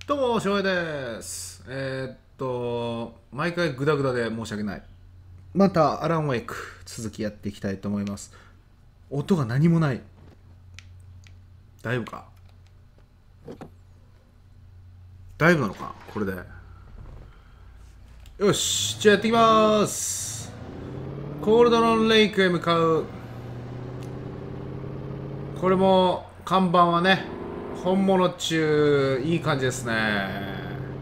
どうも、翔平です。毎回グダグダで申し訳ない。また、アランウェイク、続きやっていきたいと思います。音が何もない。大丈夫か？大丈夫なのかこれで。よし、じゃあやっていきます。コールドロンレイクへ向かう。これも、看板はね、本物っちゅう、いい感じですね。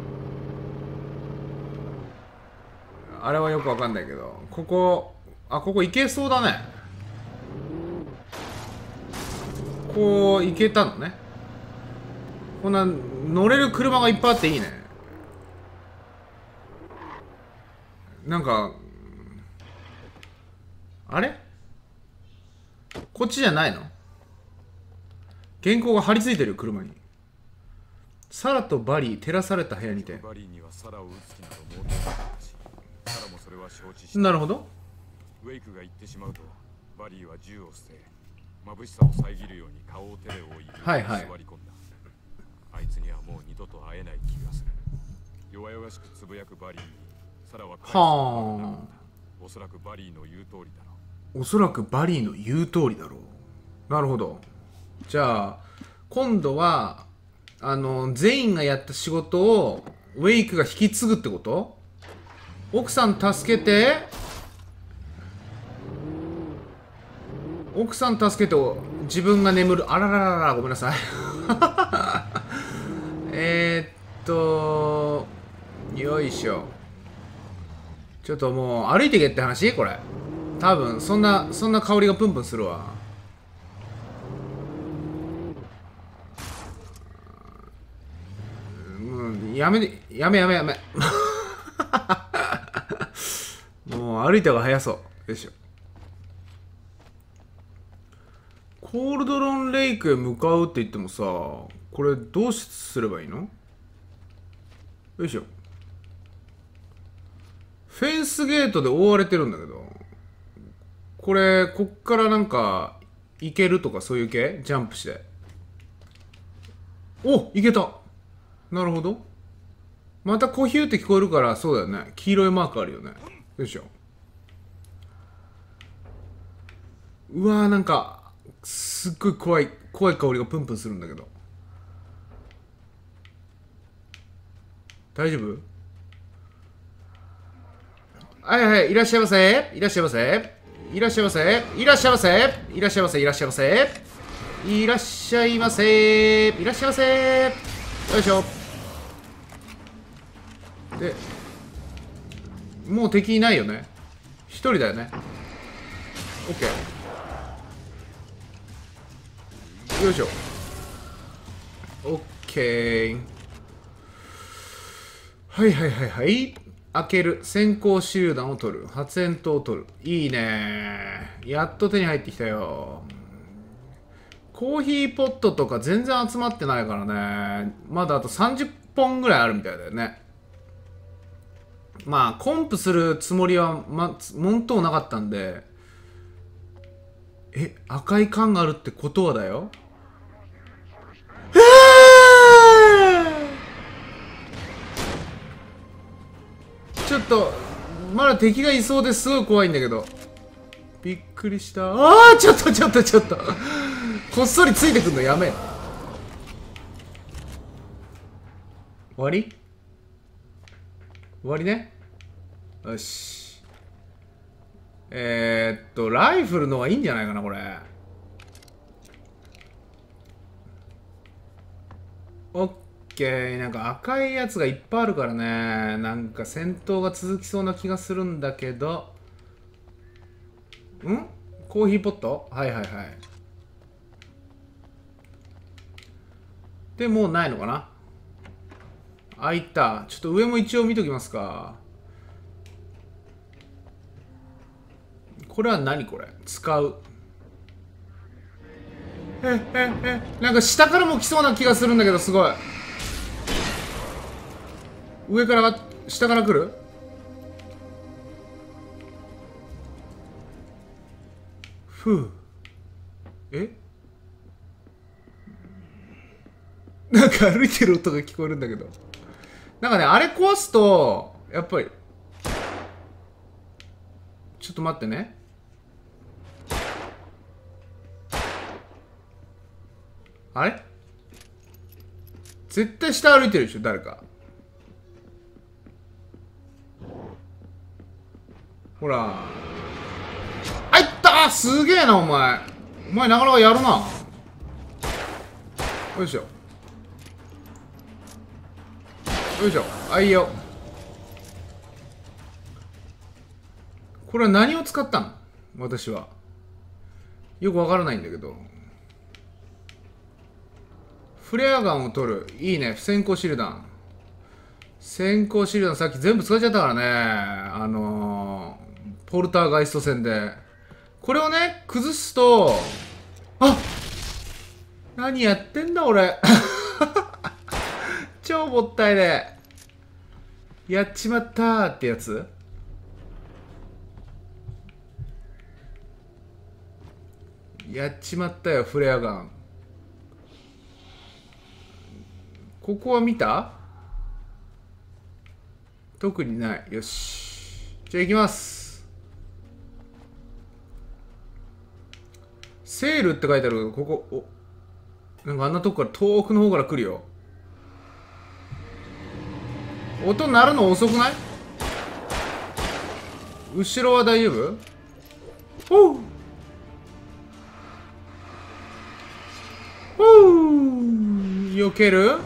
あれはよくわかんないけど、ここ行けそうだね。こう行けたのね。こんな乗れる車がいっぱいあっていいね。なんか、あれこっちじゃないの？原稿が貼り付いてるよ、車に。サラとバリー照らされた部屋にて。なるほど。 ウェイクが言ってしまうと、バリーは銃を捨て、眩しさを遮るように顔を手で覆い、 はいはい。 座り込んだ。あいつにはもう二度と会えない気がする。弱々しくつぶやくバリーに、サラは返すことがなかった。おそらくバリーの言う通りだろう。おそらくバリーの言う通りだろう。なるほど。じゃあ、今度は、全員がやった仕事を、ウェイクが引き継ぐってこと？奥さん助けて、自分が眠る。あらららら、ごめんなさい。よいしょ。ちょっともう歩いてけって話これ。多分、そんな香りがプンプンするわ。やめ。もう歩いた方が早そう。よいしょ。コールドロンレイクへ向かうって言ってもさ、これどうすればいいの？よいしょ。フェンスゲートで覆われてるんだけど、こっからなんか行けるとかそういう系？ジャンプして。お、行けた。なるほど。またコヒューって聞こえるから、そうだよね。黄色いマークあるよね。よいしょ。うわー、なんかすっごい怖い香りがプンプンするんだけど。大丈夫？はいはい、いらっしゃいませ。いらっしゃいませ。いらっしゃいませ。いらっしゃいませ。いらっしゃいませ。いらっしゃいませ。いらっしゃいませ。いらっしゃいませ。よいしょ。で、もう敵いないよね。一人だよね。オッケー。よいしょ。オッケー。はいはいはいはい。開ける。先行手榴弾を取る。発煙筒を取る。いいね。やっと手に入ってきたよ。コーヒーポットとか全然集まってないからね。まだあと30本ぐらいあるみたいだよね。まあ、コンプするつもりは、もんともなかったんで。赤い缶があるってことはだよ。ちょっと、まだ敵がいそうですごい怖いんだけど。びっくりした。ちょっと。こっそりついてくんのやめ。終わりね。よし。ライフルの方がいいんじゃないかな、これ。オッケー。なんか赤いやつがいっぱいあるからね。なんか戦闘が続きそうな気がするんだけど。コーヒーポット？はいはいはい。で、もうないのかな？開いた。ちょっと上も一応見ときますか。これは何これ？使う。なんか下からも来そうな気がするんだけど、すごい。上から、下から来る？ふう。 なんか歩いてる音が聞こえるんだけど。なんかね、あれ壊すと、やっぱり。ちょっと待ってね。あれ絶対下歩いてるでしょ、誰か。ほら。あいったー、すげえな、お前。お前なかなかやるな。よいしょ。よいしょ。あ、いいよ。これは何を使ったの？私は。よくわからないんだけど。フレアガンを取る。いいね。先行シルダン。先行シルダンさっき全部使っちゃったからね。ポルターガイスト戦で。これをね、崩すと、あ、何やってんだ俺。超もったいねえ。やっちまったーってやつ。やっちまったよ、フレアガン。ここは見た？特にない。よし。じゃあ行きます。セールって書いてあるけど、ここ、お、なんかあんなとこから遠くの方から来るよ。音鳴るの遅くない？後ろは大丈夫？おう避ける？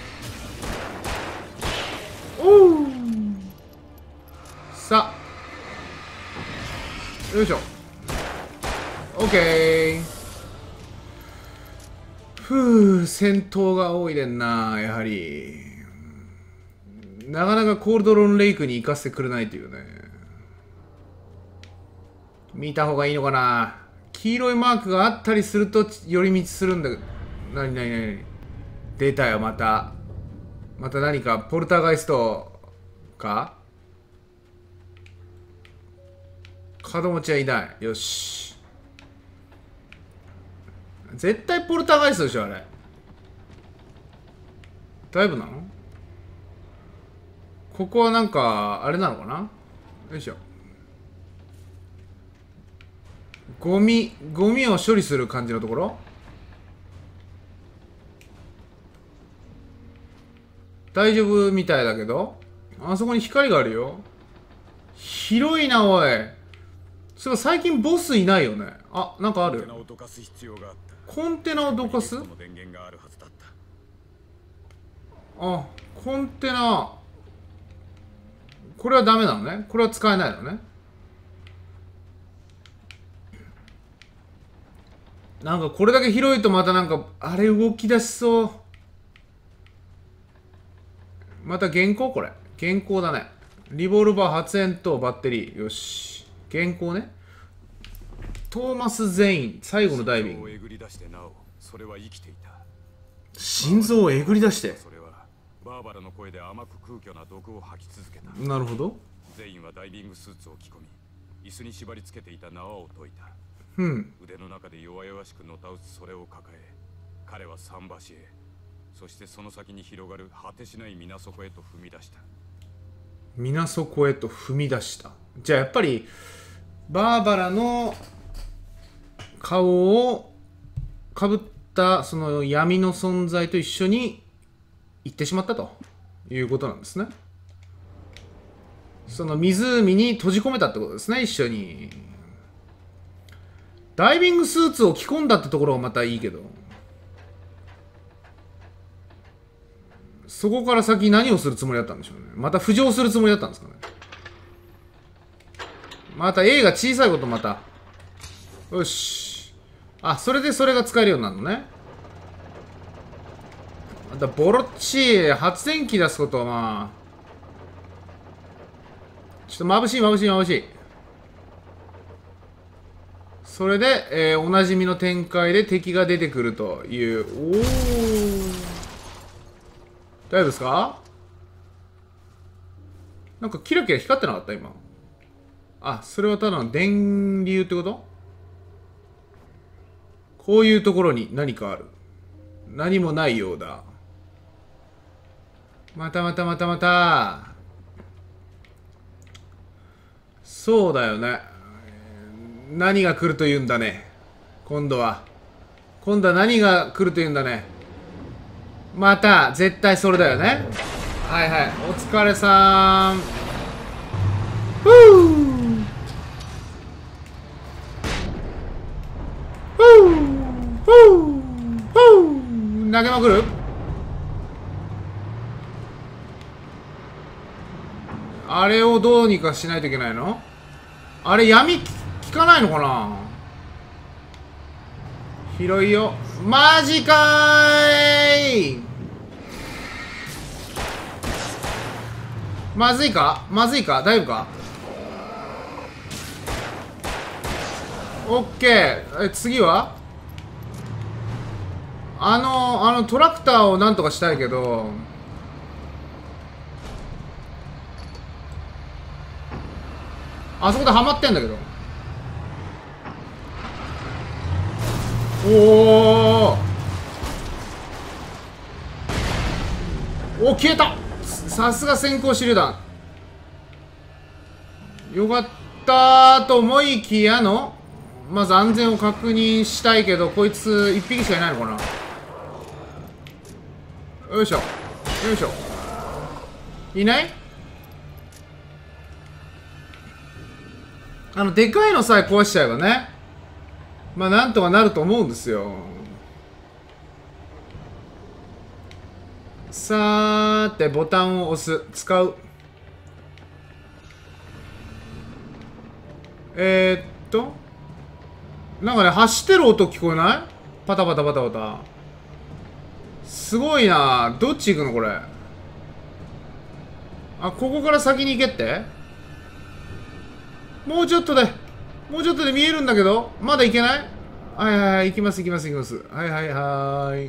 おうさあよいしょ。オッケー。ふう、戦闘が多いでんな。やはりなかなかコールドロンレイクに行かせてくれないというね。見た方がいいのかな。黄色いマークがあったりすると寄り道するんだけど。なに出たよ、また何かポルターガイストか。角持ちはいない。よし。絶対ポルターガイストでしょ、あれ。だいぶなの？ここはなんかあれなのかな。よいしょ。ゴミを処理する感じのところ。大丈夫みたいだけど、あそこに光があるよ。広いな、おい。そういえば最近ボスいないよね。あ、なんかある。コンテナをどかす？あ、コンテナ。これはダメなのね。これは使えないのね。なんかこれだけ広いとまたなんかあれ動き出しそう。また原稿、これ原稿だね。リボルバー、発煙筒、バッテリー。よし、原稿ね。トーマス・ゼイン、最後のダイビング。心臓をえぐり出して。 バーバラの声で甘く空虚な毒を吐き続けた。 なるほど。 ゼインはダイビングスーツを着込み、椅子に縛り付けていた縄を解いた。腕の中で弱々しくのたうつそれを抱え、彼は桟橋へ、そしてその先に広がる果てしない水底へと踏み出した。 水底へと踏み出した。じゃあやっぱりバーバラの顔をかぶったその闇の存在と一緒に行ってしまったということなんですね。その湖に閉じ込めたってことですね、一緒に。ダイビングスーツを着込んだってところがまたいいけど、そこから先何をするつもりだったんでしょうね。また浮上するつもりだったんですかね。また A が小さいことまた。よし。あ、それでそれが使えるようになるのね。またボロッチ発電機出すことはまあちょっと眩しい。それで、おなじみの展開で敵が出てくるという。おお、大丈夫ですか？なんかキラキラ光ってなかった今。あ、それはただの電流ってこと？こういうところに何かある。何もないようだ。 またまたまたまた。そうだよね。何が来るというんだね。今度は何が来るというんだね。また絶対それだよね。はいはい、お疲れさん。ふうふうふうふう、投げまくる。あれをどうにかしないといけないの。あれ闇効かないのかな。広いよ。マジかーい。まずいか大丈夫か。オッケー。次はトラクターをなんとかしたいけど、あそこでハマってんだけど。お消えた。さすが先行手榴弾。よかったと思いきやの、まず安全を確認したいけど、こいつ1匹しかいないのかな。よいしょよいしょ。いない。でかいのさえ壊しちゃえばね、まあなんとかなると思うんですよ。さーて、ボタンを押す。使う。なんかね、走ってる音聞こえない？パタパタパタパタ。すごいな。どっち行くのこれ。あ、ここから先に行けって。もうちょっとで見えるんだけど、まだ行けない？はいはいはい、行きます。はいはいはい。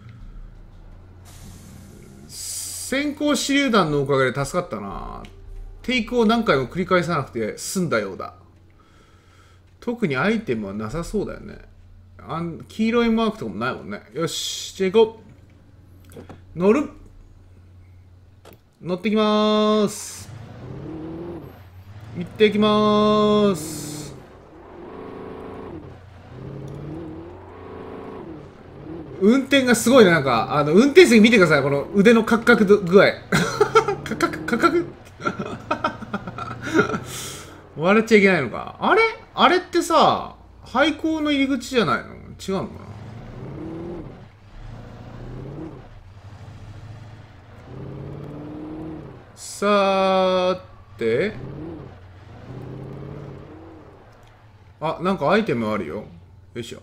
先行手榴弾のおかげで助かったな。テイクを何回も繰り返さなくて済んだようだ。特にアイテムはなさそうだよね。黄色いマークとかもないもんね。よし、じゃあ行こう。乗ってきまーす。行ってきまーす。運転がすごいね。なんか運転席見てください。この腕のカクカク具合。カクカク笑っちゃいけないのか。あれってさ、廃校の入り口じゃないの？違うのかな。さーて、あ、なんかアイテムあるよ。よいしょ。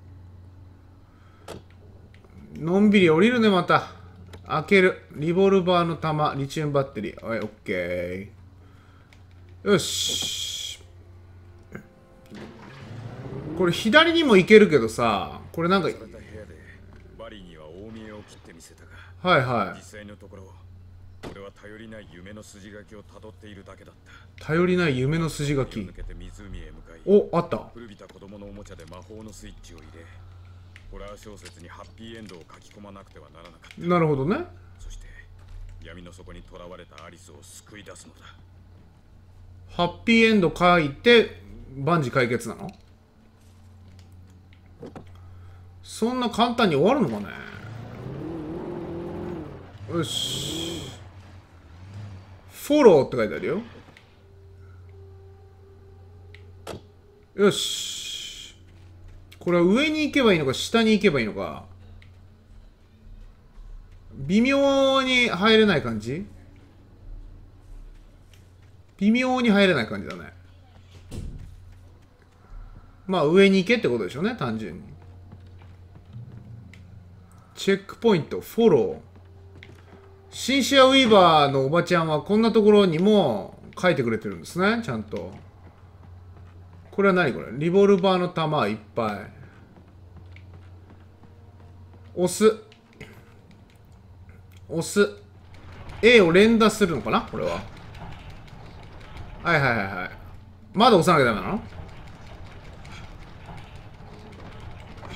のんびり降りるね。また開ける。リボルバーの弾、リチウムバッテリー。はい、オッケー。よし。これ左にも行けるけどさ、これなんか、はいはい。実際のところ、俺は頼りない夢の筋書きを辿っているだけだった。頼りない夢の筋書き。お、あった。古びた子供のおもちゃで魔法のスイッチを入れ、ホラー小説にハッピーエンドを書き込まなくてはならなかった。なるほどね。そして闇の底に囚われたアリスを救い出すのだ。ハッピーエンド書いて万事解決なの？そんな簡単に終わるのかね。よし。フォローって書いてあるよ。よし。これは上に行けばいいのか下に行けばいいのか。微妙に入れない感じ？微妙に入れない感じだね。まあ上に行けってことでしょうね、単純に。チェックポイント、フォロー。シンシア・ウィーバーのおばちゃんはこんなところにも書いてくれてるんですね、ちゃんと。これは何これ？リボルバーの弾いっぱい。押す。A を連打するのかなこれは。はいはいはいはい。まだ押さなきゃダメなの？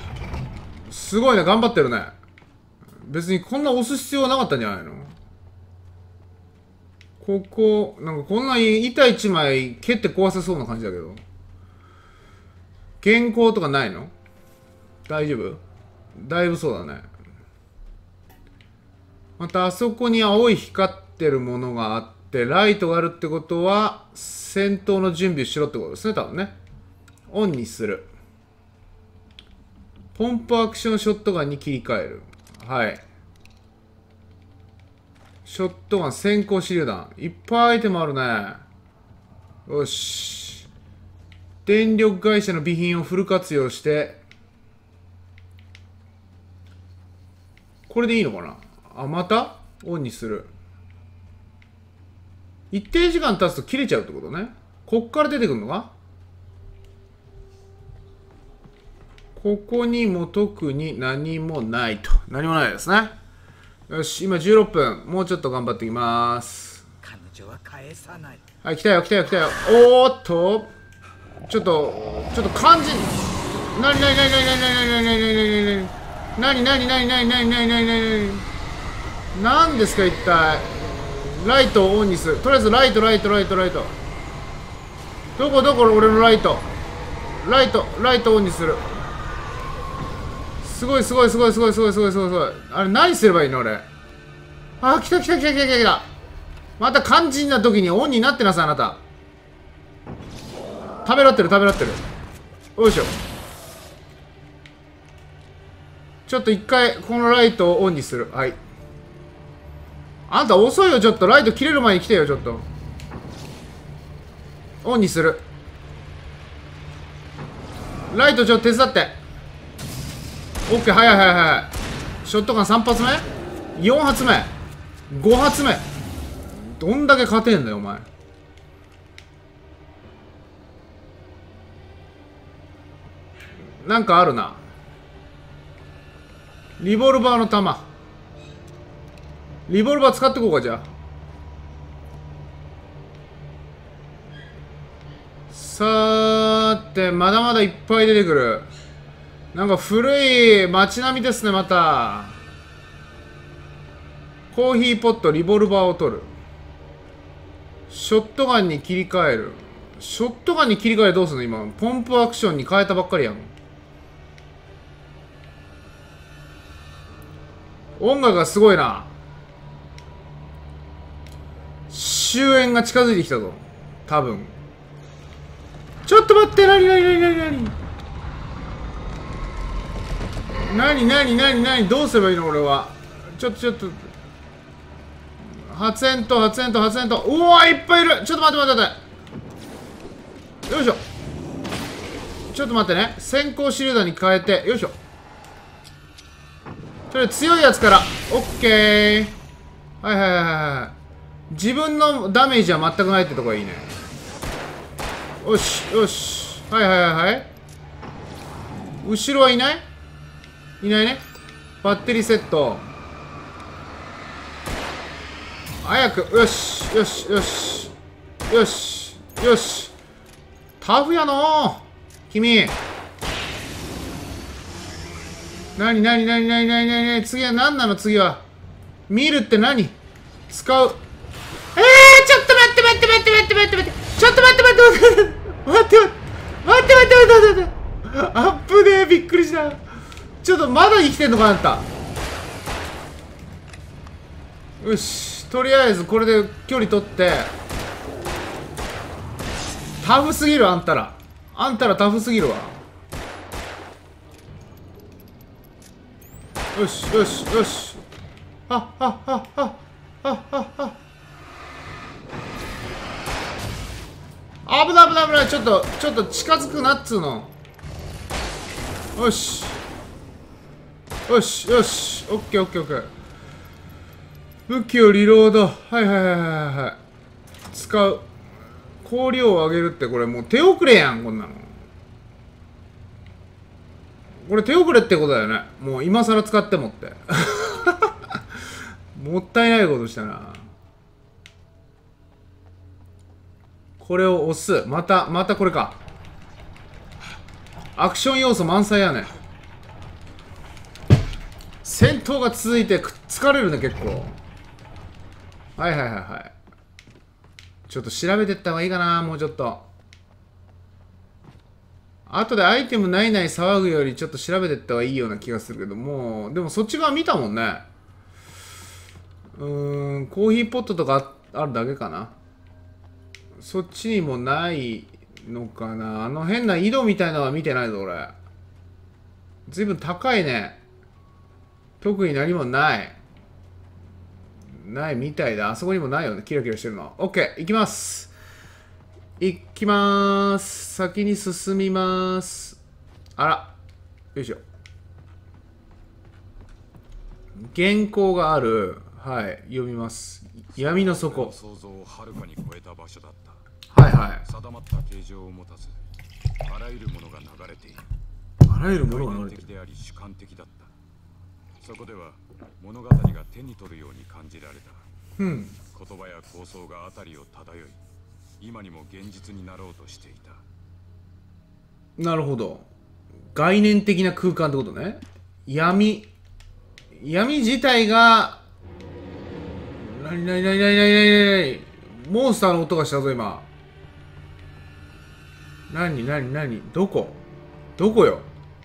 すごいね、頑張ってるね。別にこんな押す必要はなかったんじゃないの？ ここ、なんかこんな板一枚蹴って壊せそうな感じだけど。原稿とかないの？大丈夫？だいぶそうだね。またあそこに青い光ってるものがあって、ライトがあるってことは、戦闘の準備をしろってことですね、多分ね。オンにする。ポンプアクションショットガンに切り替える。はい。ショットガン先行手榴弾。いっぱいアイテムあるね。よし。電力会社の備品をフル活用して、これでいいのかなあ、またオンにする。一定時間経つと切れちゃうってことね。こっから出てくるのか？ここにも特に何もないと。何もないですね。よし、今16分。もうちょっと頑張っていきます。 彼女は返さない。 はい、来たよ、来たよ、来たよ。おーっと、ちょっと肝心。なになになになになになになになになになになになになになになになになんですか、一体。ライトをオンにする。とりあえずライト。どこ俺のライト。ライトオンにする。すごい。あれ、何すればいいの俺。あ、来た。また肝心な時にオンになってなさい、あなた。ためらってる。よいしょ。ちょっと一回、このライトをオンにする。はい。あんた遅いよ、ちょっと。ライト切れる前に来てよ、ちょっと。オンにする。ライトちょっと手伝って。オッケー、はい。ショットガン3発目 ?4 発目 ?5 発目どんだけ勝てんだよ、お前。なんかあるな。リボルバーの弾。リボルバー使ってこうか、じゃあ。さーて、まだまだいっぱい出てくる。なんか古い街並みですね、また。コーヒーポット、リボルバーを取る。ショットガンに切り替える。ショットガンに切り替えどうすんの今。ポンプアクションに変えたばっかりやん。音楽がすごいな。終焉が近づいてきたぞ。多分。ちょっと待って、なにどうすればいいの俺は。ちょっと。発煙筒。うおー、いっぱいいる。ちょっと待って。よいしょ。ちょっと待ってね。先行手榴弾に変えて。よいしょ。とりあえず強いやつから。オッケー。はい。自分のダメージは全くないってとこがいいね。よし。はい。後ろはいない？いないね。バッテリーセット。早く。よし。タフやの君。なに次は何なの次は。見るって何？使う。ちょっと待って。ちょっと待って。アップでびっくりした。ちょっとまだ生きてんのかあんた。よし。とりあえずこれで距離取って。タフすぎるあんたらタフすぎるわ。よし。危ない。ちょっと近づくなっつうの。よし。オッケー。武器をリロード。はい。使う。光量を上げるってこれもう手遅れやん、こんなの。これ手遅れってことだよね。もう今更使ってもって。もったいないことしたな。これを押す。またこれか。アクション要素満載やね。戦闘が続いて疲れるね、結構。はい。 ちょっと調べてった方がいいかな、もうちょっと。後でアイテムないない騒ぐよりちょっと調べてった方がいいような気がするけども、でもそっち側見たもんね。コーヒーポットとかあるだけかな。そっちにもないのかな。あの変な井戸みたいなのは見てないぞ、俺。ずいぶん高いね。特に何もない。ないみたいだ。あそこにもないよね。キラキラしてるの。OK。行きます。行きまーす。先に進みます。あら。よいしょ。原稿がある。はい。読みます。闇の底。 想像をはるかに超えた場所だった。 はいはい。 定まった形状を持たず、あらゆるものが流れている。 あらゆるものが流れている。 概念的であり主観的だった。そこでは物語が手に取るように感じられた。言葉や構想が辺りを漂い、今にも現実になろうとしていた。 なるほど。概念的な空間ってことね。闇自体がなにモンスターの音がしたぞ今。なにどこよ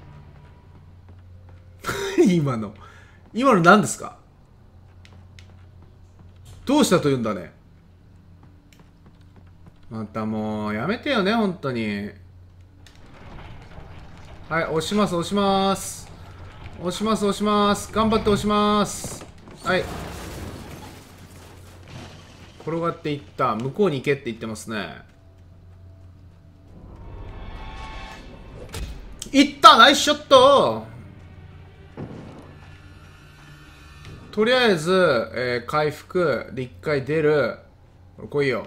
今の何ですか。どうしたというんだね。またもうやめてよね本当に。はい、押します。頑張って押します。はい、転がっていった。向こうに行けって言ってますね。いった。ナイスショット。とりあえず、回復で一回出る。来いよ。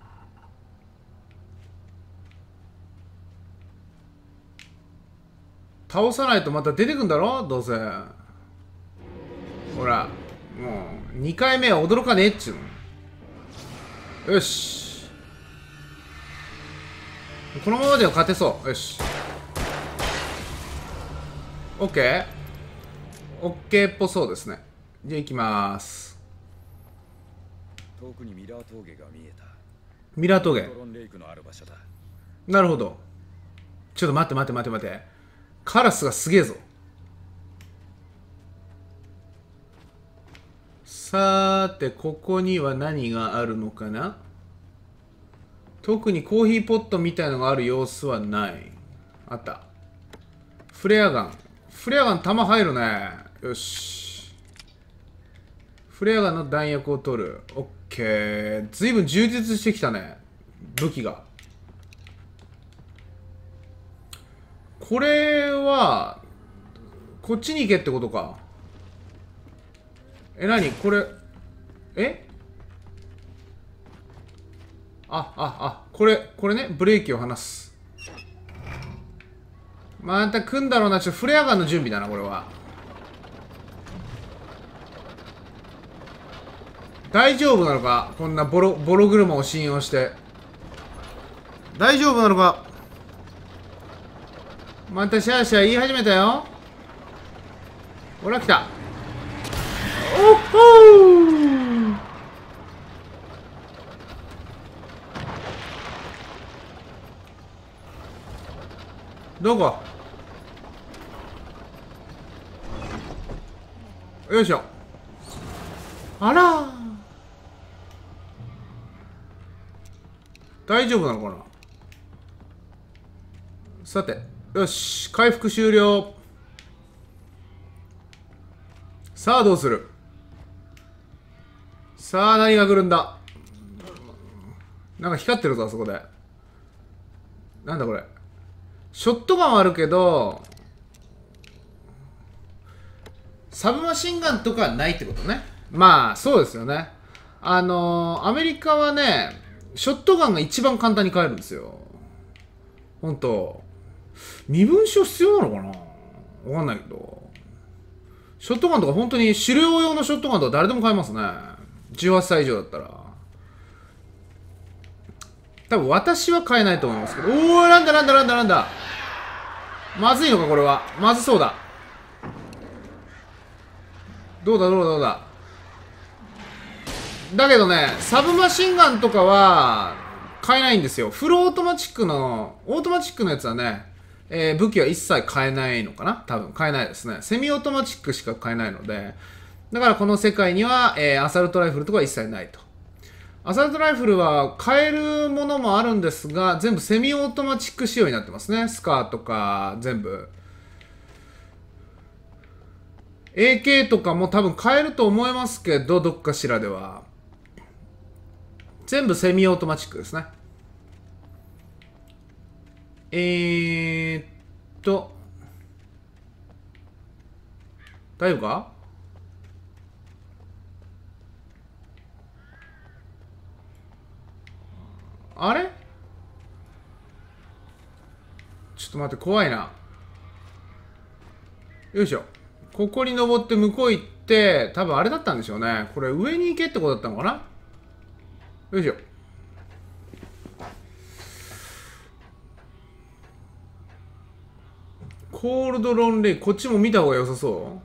倒さないとまた出てくんだろどうせ。ほらもう2回目は驚かねえっちゅうの。よし、このままでは勝てそう。よし、オッケーっぽそうですね。じゃあ行きまーす。 遠くにミラー峠が見えた。 ミラー峠。 ドロンレイクのある場所だ。 なるほど。ちょっと待って。カラスがすげえぞ。さーて、ここには何があるのかな。特にコーヒーポットみたいのがある様子はない。あった。フレアガン弾入るね。よし、フレアガンの弾薬を取る。オッケー。ずいぶん充実してきたね武器が。これはこっちに行けってことか。何これ。これね。ブレーキを離す。また来んだろうな。フレアガンの準備だなこれは。大丈夫なのか、こんなボロ車を信用して。大丈夫なのか。またシャーシャー言い始めたよ。ほら来た。おっほー。どこ。よいしょ。あらー、大丈夫なのかな。さて、よし、回復終了。さあどうする。さあ何が来るんだ。なんか光ってるぞあそこで。なんだこれ。ショットガンはあるけどサブマシンガンとかないってことね。まあそうですよね。アメリカはね、ショットガンが一番簡単に買えるんですよ。ほんと身分証必要なのかな、わかんないけど。ショットガンとか本当に狩猟用のショットガンとか誰でも買えますね。18歳以上だったら。多分私は買えないと思いますけど。おー、なんだ。まずいのかこれは。まずそうだ。どうだ。 だけどね、サブマシンガンとかは買えないんですよ。フルオートマチックの、オートマチックのやつはね、武器は一切買えないのかな、多分買えないですね。セミオートマチックしか買えないので、だからこの世界には、アサルトライフルとか一切ないと。アサルトライフルは買えるものもあるんですが、全部セミオートマチック仕様になってますね。スカーとか全部。AK とかも多分買えると思いますけど、どっかしらでは。全部セミオートマチックですね。大丈夫か？あれ？ちょっと待って、怖いな。よいしょ。ここに登って向こう行って、多分あれだったんでしょうね。これ上に行けってことだったのかな？よいしょ。コールドロンレイ、こっちも見た方が良さそう。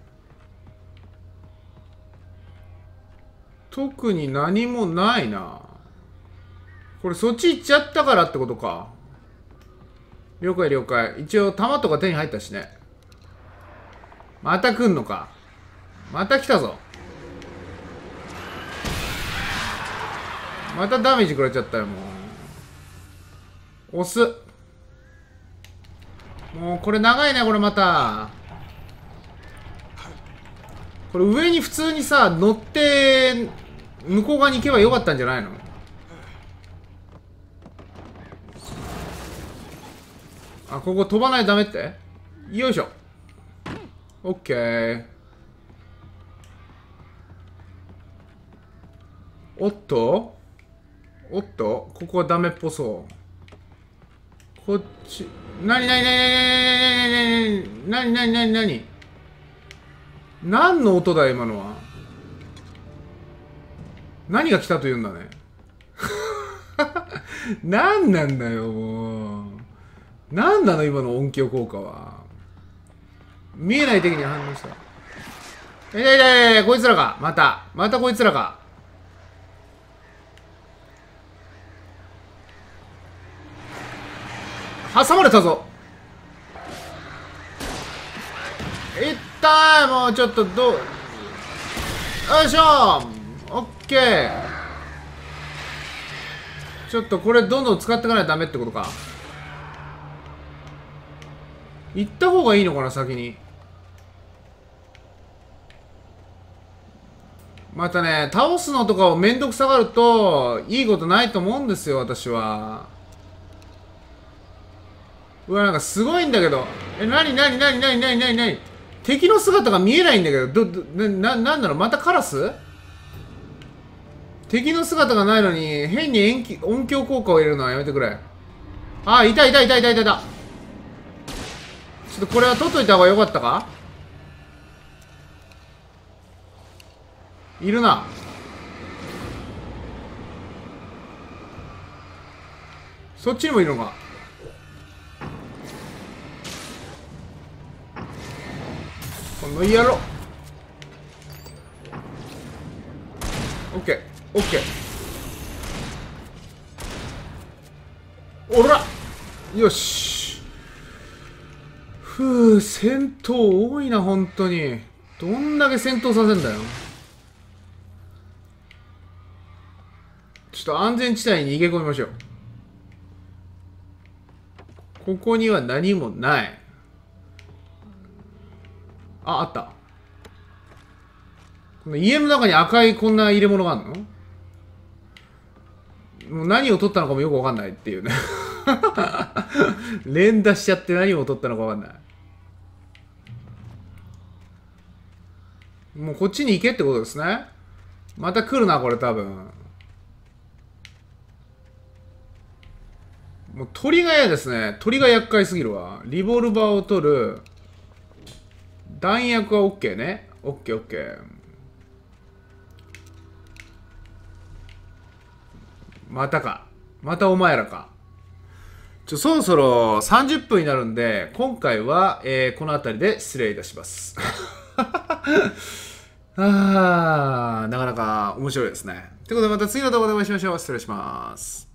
特に何もないな。これそっち行っちゃったからってことか。了解了解。一応弾とか手に入ったしね。また来んのか。また来たぞ。またダメージ食らっちゃったよ、もう。押す。もうこれ長いね、これまた。これ上に普通にさ、乗って、向こう側に行けばよかったんじゃないの？あ、ここ飛ばないとダメって？よいしょ。オッケー。おっとおっと、ここはダメっぽそう。こっち、なに何の音だ今のは。何が来たというんだね。何なんだよ、もう。何なの今の音響効果は。見えない敵に反応した。こいつらか。またこいつらか。挟まれたぞ。いったー。もうちょっとよいしょ。オッケー。ちょっとこれどんどん使っていかないとダメってことか。行った方がいいのかな、先に。またね、倒すのとかをめんどくさがるといいことないと思うんですよ、私は。うわ、なんかすごいんだけど。なに敵の姿が見えないんだけど、なんだろう、またカラス？敵の姿がないのに変に音響効果を入れるのはやめてくれ。あ、いた。ちょっとこれは取っといた方がよかったか？いるな。そっちにもいるのか。この野郎。オッケー。おら、よし。ふう、戦闘多いな、本当に。どんだけ戦闘させんだよ。ちょっと安全地帯に逃げ込みましょう。ここには何もない。あった。この家の中に赤いこんな入れ物があるの？もう何を取ったのかもよくわかんないっていうね。連打しちゃって何を取ったのかわかんない。もうこっちに行けってことですね。また来るな、これ多分。もう鳥が嫌ですね。鳥が厄介すぎるわ。リボルバーを取る。弾薬は OK ね。OK。またか。またお前らか。そろそろ30分になるんで、今回は、この辺りで失礼いたします。 なかなか面白いですね。ということでまた次の動画でお会いしましょう。失礼します。